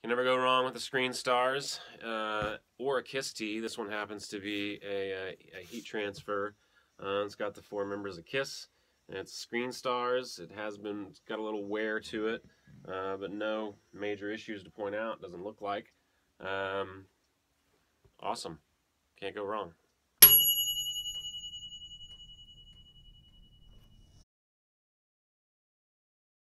Can never go wrong with the screen stars or a KISS tee. This one happens to be a heat transfer. It's got the 4 members of KISS, and it's screen stars. It's got a little wear to it, but no major issues to point out. Doesn't look like. Awesome. Can't go wrong.